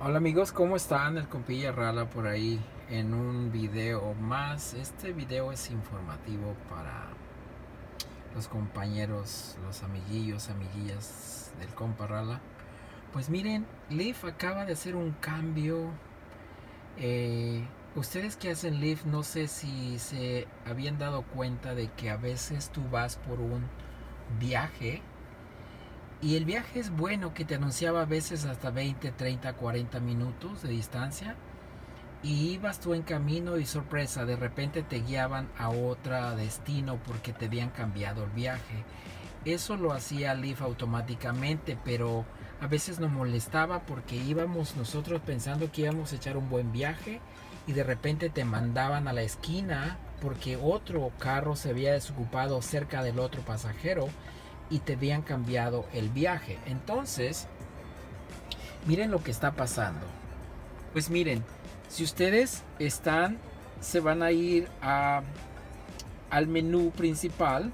Hola amigos, ¿cómo están? El compilla Rala por ahí en un video más. Este video es informativo para los compañeros, los amiguillos, amiguillas del compa Rala. Pues miren, Leaf acaba de hacer un cambio. Ustedes que hacen Leaf, no sé si se habían dado cuenta de que a veces tú vas por un viaje. Y el viaje es bueno, que te anunciaba a veces hasta 20, 30, 40 minutos de distancia. Y ibas tú en camino y sorpresa, de repente te guiaban a otro destino porque te habían cambiado el viaje. Eso lo hacía Leaf automáticamente, pero a veces nos molestaba porque íbamos nosotros pensando que íbamos a echar un buen viaje y de repente te mandaban a la esquina porque otro carro se había desocupado cerca del otro pasajero y te habían cambiado el viaje. Entonces, miren lo que está pasando. Pues miren, si ustedes se van a ir al menú principal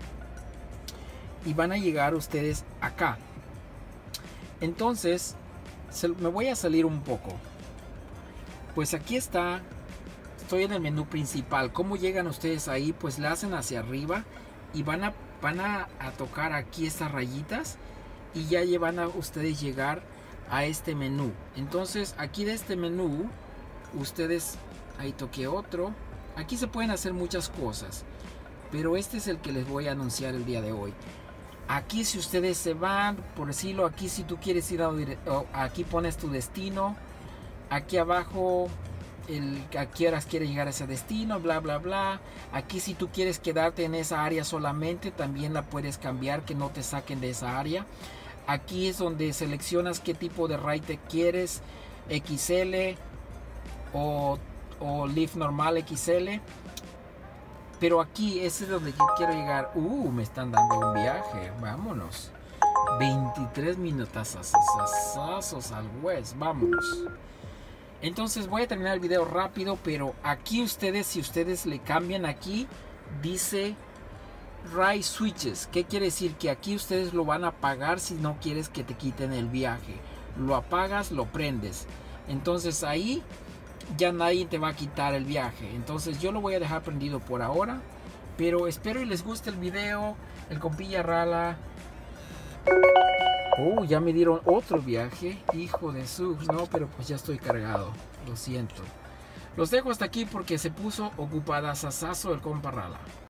y van a llegar ustedes acá. Entonces, me voy a salir un poco. Pues aquí está, estoy en el menú principal. ¿Cómo llegan ustedes ahí? Pues le hacen hacia arriba y van a tocar aquí estas rayitas y ya van a ustedes llegar a este menú. Entonces aquí de este menú ustedes, ahí toqué otro. Aquí se pueden hacer muchas cosas, pero este es el que les voy a anunciar el día de hoy. Aquí si ustedes se van, por decirlo, aquí si tú quieres ir aquí pones tu destino. Aquí abajo a qué horas quieres llegar a ese destino, bla bla bla. Aquí si tú quieres quedarte en esa área solamente, también la puedes cambiar, que no te saquen de esa área. Aquí es donde seleccionas qué tipo de ride quieres, XL o Leaf normal XL. Pero aquí ese es donde yo quiero llegar. Me están dando un viaje, vámonos. 23 minutos al West, vámonos. Entonces voy a terminar el video rápido, pero aquí ustedes, si ustedes le cambian aquí, dice Ride Switches. ¿Qué quiere decir? Que aquí ustedes lo van a apagar si no quieres que te quiten el viaje. Lo apagas, lo prendes. Entonces ahí ya nadie te va a quitar el viaje. Entonces yo lo voy a dejar prendido por ahora. Pero espero y les guste el video. El compilla Rala. Ya me dieron otro viaje. Hijo de su. No, pero pues ya estoy cargado. Lo siento. Los dejo hasta aquí porque se puso ocupada sasazo el compa Rala.